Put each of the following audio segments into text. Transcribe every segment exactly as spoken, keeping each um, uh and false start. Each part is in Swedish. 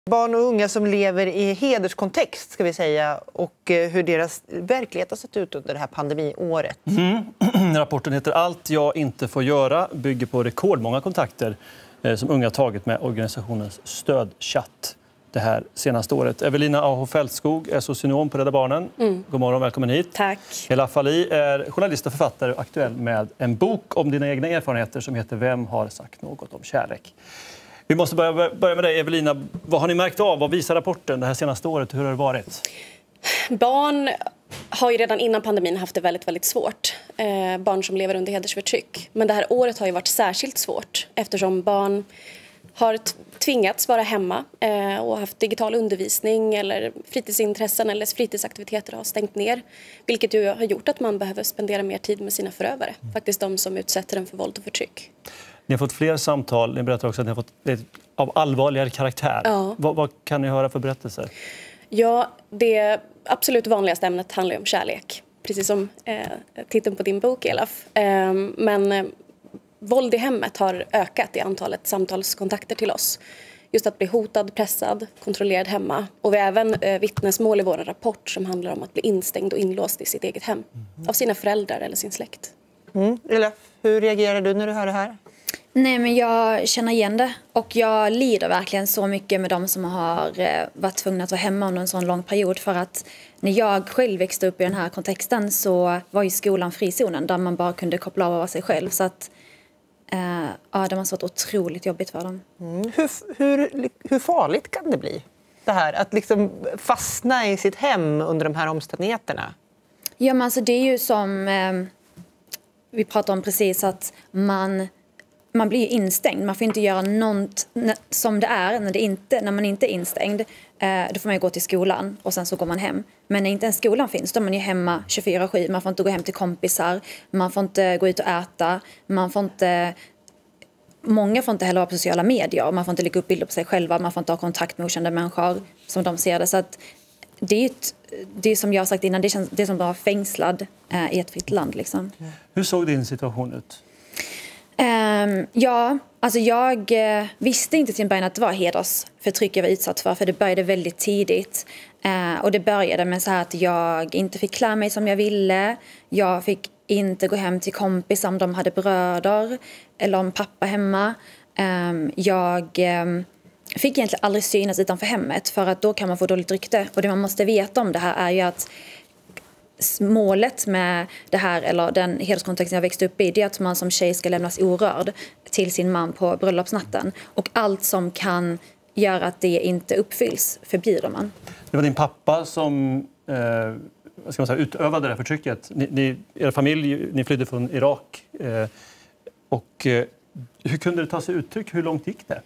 Barn och unga som lever i hederskontext ska vi säga och hur deras verklighet har sett ut under det här pandemiåret. Mm. Rapporten heter Allt jag inte får göra, bygger på rekordmånga kontakter eh, som unga tagit med organisationens stödchatt det här senaste året. Evelina A H Fältskog är socionom på Rädda Barnen. Mm. God morgon, välkommen hit. Tack. Hela Fali är journalist och författare och aktuell med en bok om dina egna erfarenheter som heter Vem har sagt något om kärlek? Vi måste börja, börja med dig, Evelina. Vad har ni märkt av? Vad visar rapporten det här senaste året? Hur har det varit? Barn har ju redan innan pandemin haft det väldigt, väldigt svårt. Eh, barn som lever under hedersförtryck. Men det här året har ju varit särskilt svårt eftersom barn har tvingats vara hemma eh, och haft digital undervisning eller fritidsintressen eller fritidsaktiviteter har stängt ner. Vilket ju har gjort att man behöver spendera mer tid med sina förövare. Faktiskt de som utsätter en för våld och förtryck. Ni har fått fler samtal. Ni berättar också att ni har fått ett av allvarligare karaktär. Ja. Vad, vad kan ni höra för berättelser? Ja, det absolut vanligaste ämnet handlar om kärlek. Precis som eh, titeln på din bok, Elaf. Eh, men eh, våld i hemmet har ökat i antalet samtalskontakter till oss. Just att bli hotad, pressad, kontrollerad hemma. Och vi har även eh, vittnesmål i vår rapport som handlar om att bli instängd och inlåst i sitt eget hem. Mm. Av sina föräldrar eller sin släkt. Mm. Elaf, hur reagerar du när du hör det här? Nej, men jag känner igen det och jag lider verkligen så mycket med de som har varit tvungna att vara hemma under en sån lång period, för att när jag själv växte upp i den här kontexten så var ju skolan frizonen där man bara kunde koppla av sig själv, så att äh, ja, det måste varit otroligt jobbigt för dem. Mm. Hur, hur, hur farligt kan det bli det här att liksom fastna i sitt hem under de här omständigheterna? Ja, men alltså det är ju som eh, vi pratade om precis, att man Man blir ju instängd. Man får inte göra något som det är när, det inte, när man inte är instängd. Eh, då får man ju gå till skolan och sen så går man hem. Men när inte ens skolan finns, då är man ju hemma tjugofyra sju. Man får inte gå hem till kompisar. Man får inte gå ut och äta. Man får inte... Många får inte heller vara på sociala medier. Man får inte lägga upp bilder på sig själva. Man får inte ha kontakt med okända människor som de ser det. Så att det är ju ett, det är som jag har sagt innan, det, känns, det är som att vara fängslad eh, i ett fritt land. Liksom. Hur såg din situation ut? Um, ja, alltså jag uh, visste inte till en början att det var hedersförtryck jag var utsatt för, för det började väldigt tidigt. Uh, och det började med så här att jag inte fick klä mig som jag ville. Jag fick inte gå hem till kompisar om de hade bröder eller om pappa hemma. Um, jag um, fick egentligen aldrig synas utanför hemmet, för att då kan man få dåligt rykte. Och det man måste veta om det här är ju att målet med det här, eller den hederskontexten jag växte upp i, det är att man som tjej ska lämnas orörd till sin man på bröllopsnatten. Och allt som kan göra att det inte uppfylls förbjuder man. Det var din pappa som eh, vad ska man säga, utövade det här förtrycket. Ni, ni, er familj, ni flydde från Irak. Eh, och eh, hur kunde det ta sig uttryck? Hur långt gick det?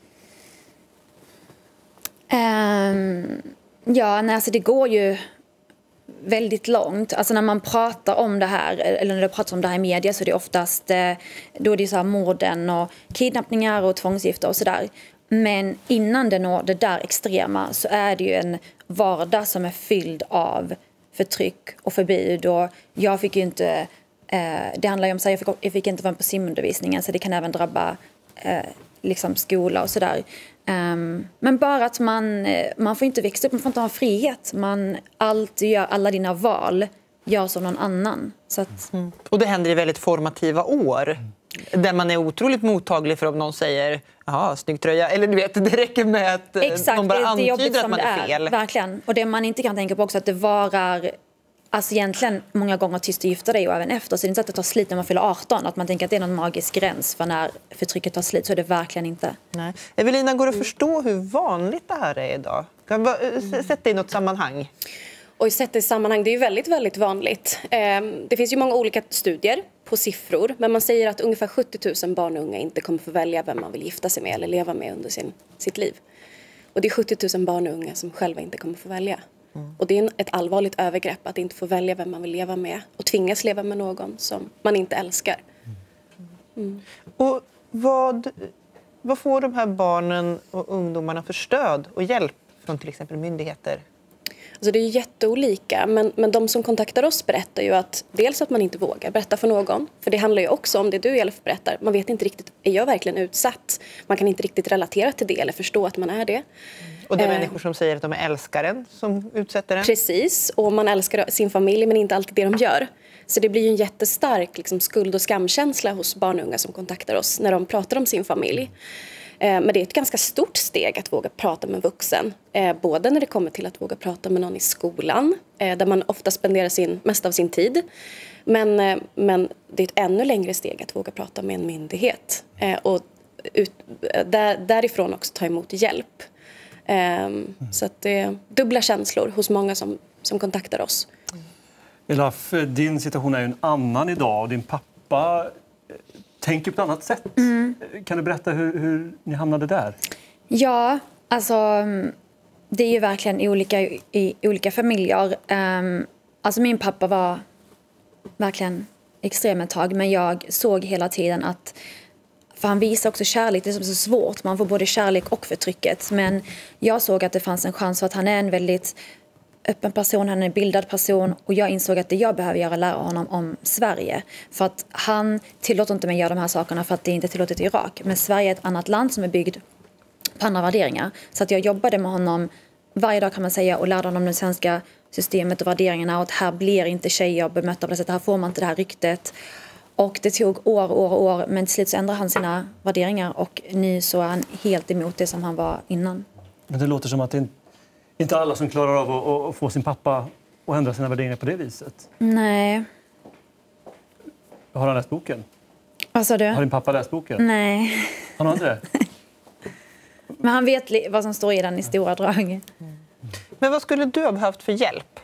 Um, ja, nej, alltså det går ju väldigt långt. Alltså när man pratar om det här, eller när det pratas om det här i media, så är det oftast då är det så här morden och kidnappningar och tvångsgifter och sådär. Men innan det når det där extrema så är det ju en vardag som är fylld av förtryck och förbud. Och jag fick ju inte, eh, det handlar ju om så här, jag fick, jag fick inte vara på simundervisningen, så det kan även drabba eh, liksom skola och sådär. Um, men bara att man, man får inte växa upp, man får inte ha frihet. Man alltid gör alla dina val, gör som någon annan. Så att... mm. Och det händer i väldigt formativa år. Mm. Där man är otroligt mottaglig för om någon säger jaha, snygg tröja. Eller du vet, det räcker med att exakt, någon bara det, det antyder att man är, är fel. Verkligen. Och det man inte kan tänka på också, att det varar... Alltså egentligen många gånger tills du gifter dig och även efter. Så det är inte att det tar slit när man fyller arton. Att man tänker att det är någon magisk gräns för när förtrycket tar slit. Så är det verkligen inte. Nej. Evelina, går det att förstå hur vanligt det här är idag? Kan du sätta det i något sammanhang? Och sätta i sammanhang, det är ju väldigt, väldigt vanligt. Det finns ju många olika studier på siffror. Men man säger att ungefär sjuttio tusen barn och unga inte kommer få välja vem man vill gifta sig med eller leva med under sin, sitt liv. Och det är sjuttio tusen barn och unga som själva inte kommer få välja. Mm. Och det är ett allvarligt övergrepp att inte få välja vem man vill leva med och tvingas leva med någon som man inte älskar. Mm. Och vad, vad får de här barnen och ungdomarna för stöd och hjälp från till exempel myndigheter? Alltså det är jätteolika, men, men de som kontaktar oss berättar ju att dels att man inte vågar berätta för någon. För det handlar ju också om det du Elf berättar. Man vet inte riktigt, är jag verkligen utsatt? Man kan inte riktigt relatera till det eller förstå att man är det. Och det är Eh, människor som säger att de är älskaren som utsätter den. Precis, och man älskar sin familj men inte alltid det de gör. Så det blir ju en jättestark liksom, skuld- och skamkänsla hos barn och unga som kontaktar oss när de pratar om sin familj. Eh, men det är ett ganska stort steg att våga prata med en vuxen. Eh, både när det kommer till att våga prata med någon i skolan, eh, där man ofta spenderar sin, mest av sin tid. Men, eh, men det är ett ännu längre steg att våga prata med en myndighet. Eh, och ut, där, därifrån också ta emot hjälp. Eh, mm. Så att det är dubbla känslor hos många som, som kontaktar oss. Elaf, din situation är ju en annan idag och din pappa tänker på ett annat sätt. Mm. Kan du berätta hur, hur ni hamnade där? Ja, alltså det är ju verkligen olika i, i olika familjer. Um, alltså min pappa var verkligen extrem ett tag, men jag såg hela tiden att, för han visar också kärlek, det är så svårt, man får både kärlek och förtrycket, men jag såg att det fanns en chans för att han är en väldigt öppen person, han är en bildad person, och jag insåg att det jag behöver göra är lära honom om Sverige. För att han tillåter inte mig att göra de här sakerna för att det inte är tillåtet i Irak. Men Sverige är ett annat land som är byggt på andra värderingar. Så att jag jobbade med honom varje dag kan man säga och lärde honom det svenska systemet och värderingarna. Och att här blir inte tjejer bemötta på det sättet, här får man inte det här ryktet. Och det tog år, år, år, men till slut så ändrade han sina värderingar och nu så är han helt emot det som han var innan. Men det låter som att det inte Inte alla som klarar av att, att få sin pappa att ändra sina värderingar på det viset. Nej. Har han läst boken? Vad sa du? Har din pappa läst boken? Nej. Han har inte det? Men han vet vad som står i den i stora drag. Mm. Men vad skulle du ha behövt för hjälp?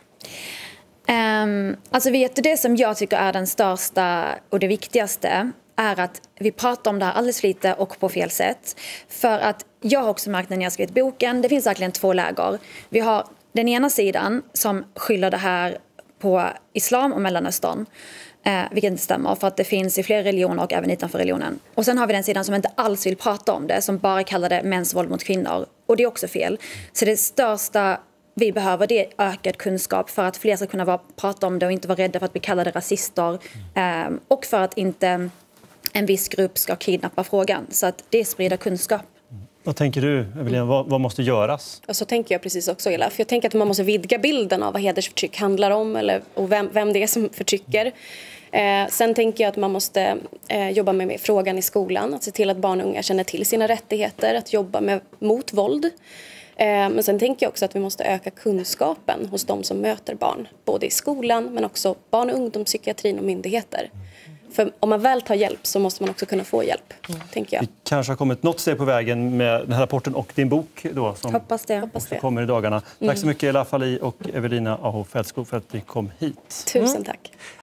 Um, alltså vet du, det som jag tycker är den största och det viktigaste är att vi pratar om det här alldeles för lite och på fel sätt. För att jag har också märkt när jag har skrivit boken, det finns verkligen två läger. Vi har den ena sidan som skyller det här på islam och Mellanöstern. Eh, vilket inte stämmer, för att det finns i fler religioner och även utanför religionen. Och sen har vi den sidan som inte alls vill prata om det, som bara kallar det mäns våld mot kvinnor. Och det är också fel. Så det största vi behöver det är ökad kunskap för att fler ska kunna vara, prata om det och inte vara rädda för att bli kallade rasister. Eh, och för att inte en viss grupp ska kidnappa frågan. Så att det sprider kunskap. Vad tänker du, Evelina? Vad, vad måste göras? Och så tänker jag precis också, Ela. För jag tänker att man måste vidga bilden av vad hedersförtryck handlar om eller, och vem, vem det är som förtrycker. Eh, sen tänker jag att man måste eh, jobba med, med frågan i skolan. Att se till att barn och unga känner till sina rättigheter. Att jobba med, mot våld. Eh, men sen tänker jag också att vi måste öka kunskapen hos de som möter barn. Både i skolan men också barn- och ungdomspsykiatrin och myndigheter. För om man väl tar hjälp så måste man också kunna få hjälp, mm. tänker jag. Vi kanske har kommit något steg på vägen med den här rapporten och din bok då, som Hoppas det. Hoppas det. kommer i dagarna. Tack så mycket Elaf Ali och Evelina Aho Fältskog för att ni kom hit. Tusen tack.